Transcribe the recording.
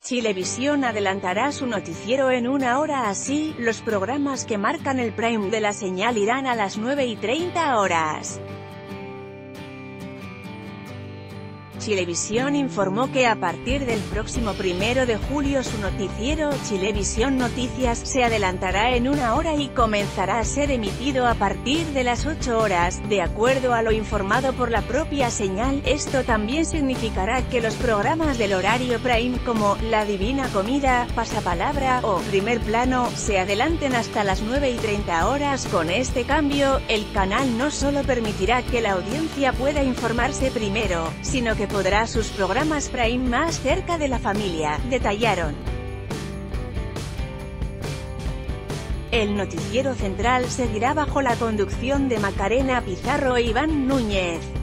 Chilevisión adelantará su noticiero en una hora, así, los programas que marcan el prime de la señal irán a las 9:30 horas. Chilevisión informó que a partir del próximo 1 de julio su noticiero, Chilevisión Noticias, se adelantará en una hora y comenzará a ser emitido a partir de las 8 horas, de acuerdo a lo informado por la propia señal. Esto también significará que los programas del horario prime, como La Divina Comida, Pasapalabra o Primer Plano, se adelanten hasta las 9:30 horas. Con este cambio, el canal no solo permitirá que la audiencia pueda informarse primero, sino que podrá sus programas prime más cerca de la familia, detallaron. El noticiero central seguirá bajo la conducción de Macarena Pizarro e Iván Núñez.